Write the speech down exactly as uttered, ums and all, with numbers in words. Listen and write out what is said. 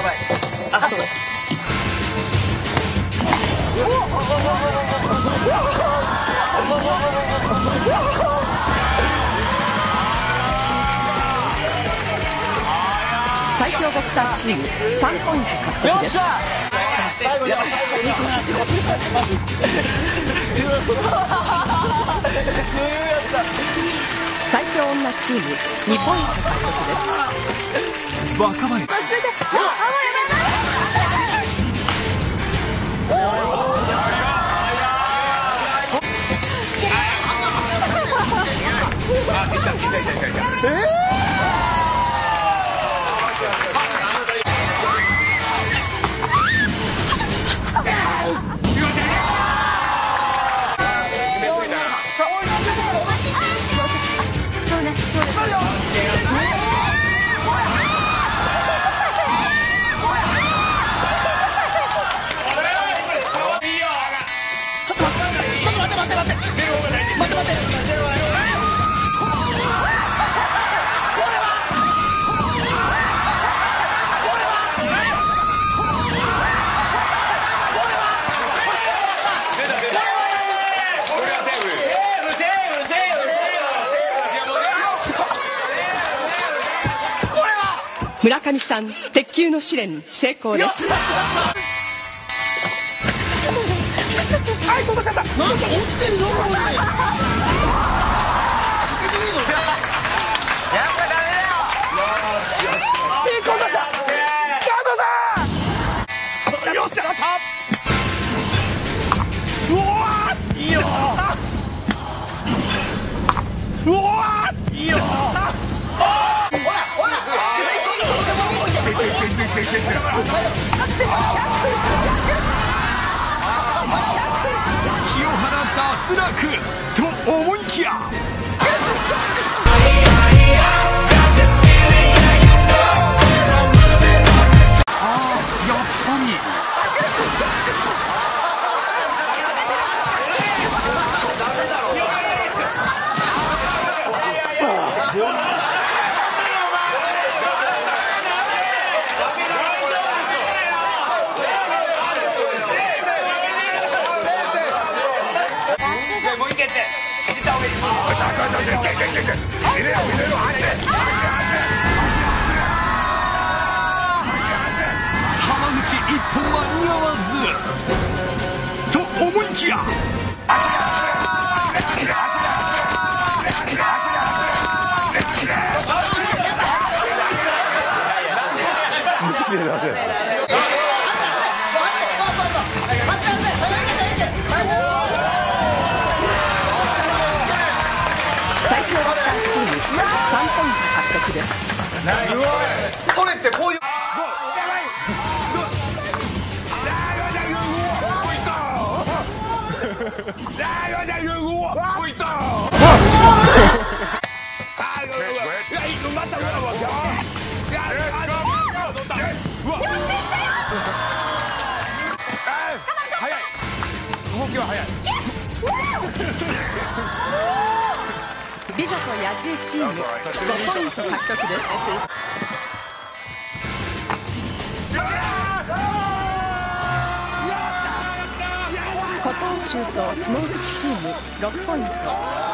あ、そうだ。 最強ボクサーチームさんポイント獲得です。 最後に最強女チームにポイント獲得です。 バカバイ。 村上さん、鉄球の試練成功です。 はい、飛ばしちゃった。なんか落ちてるよ。 やっぱダメだよ。 いい子ださ。加藤さん。よっしゃ。うわー。いいよ。うわー。いいよ。 清原脱落と思いきや、あーやっぱり浜口一本間に合わずと思いきや、 最強ボクサーチームさんポイント獲得です。 取れってこういう。 動きは速い。 美女と野獣チームごポイント獲得です。古東州とスモークチームろくポイント。